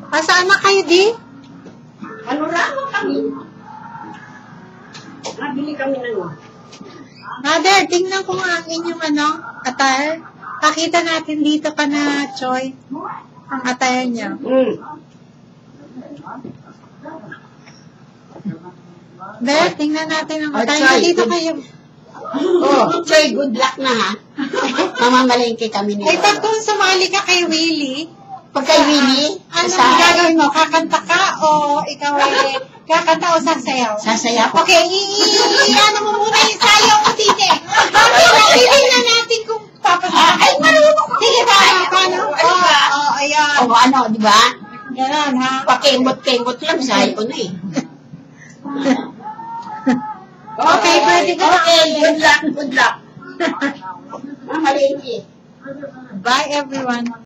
Saan na kayo, di? Panorama kami. Nabili kami ng Mother, tingnan ko nga ang inyong attire. Pakita natin dito ka na, Choy. Ang attire niya. Ber, tingnan natin ang attire niya. Dito kayo. Choy, good luck na ha. Mamamalengke kami nila. Ay, pag kung sumali ka kay Willie, Pag kay Willie, ano gagawin mo? Kakanta ka o ikaw ay kakanta o sasayaw? Sasayaw. Okay, ano mo muna yung sayaw mo, Tite. Tingnan natin kung papasaya. Ay, marunong ko. Sige ba? Paano? Ayan. O ano, di ba? Ganon, ha? Pakembot-kembot lang, sayo ko na eh. Okay, pwede ka. Okay, good luck, good luck. Mamalengke. Bye, everyone.